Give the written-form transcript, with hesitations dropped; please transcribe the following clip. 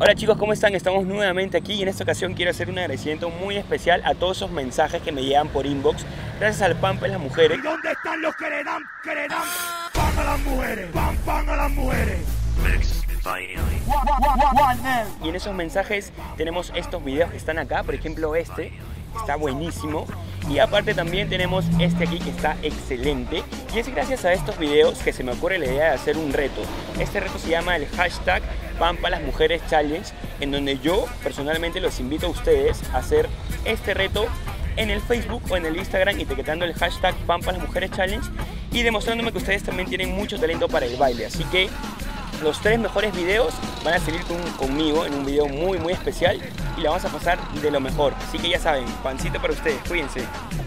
Hola chicos, ¿cómo están? Estamos nuevamente aquí y en esta ocasión quiero hacer un agradecimiento muy especial a todos esos mensajes que me llegan por inbox gracias al Pampa de las mujeres. ¿Y dónde están los que le dan pan a las mujeres? Pan a las mujeres. Y en esos mensajes tenemos estos videos que están acá, por ejemplo este, está buenísimo. Y aparte también tenemos este aquí que está excelente. Y es gracias a estos videos que se me ocurre la idea de hacer un reto. Este reto se llama el hashtag Pampa las Mujeres Challenge, en donde yo personalmente los invito a ustedes a hacer este reto en el Facebook o en el Instagram, etiquetando el hashtag Pampa las Mujeres Challenge y demostrándome que ustedes también tienen mucho talento para el baile. Así que los 3 mejores videos van a salir conmigo en un video muy especial y la vamos a pasar de lo mejor. Así que ya saben, pancito para ustedes, cuídense.